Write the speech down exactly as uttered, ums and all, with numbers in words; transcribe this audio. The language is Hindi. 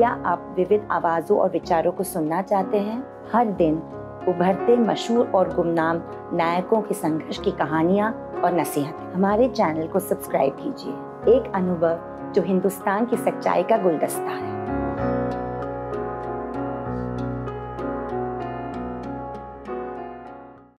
क्या आप विविध आवाज़ों और विचारों को सुनना चाहते हैं? हर दिन उभरते, मशहूर और गुमनाम नायकों के संघर्ष की कहानियाँ और नसीहत। हमारे चैनल को सब्सक्राइब कीजिए। एक अनुभव जो हिंदुस्तान की सच्चाई का गुलदस्ता है।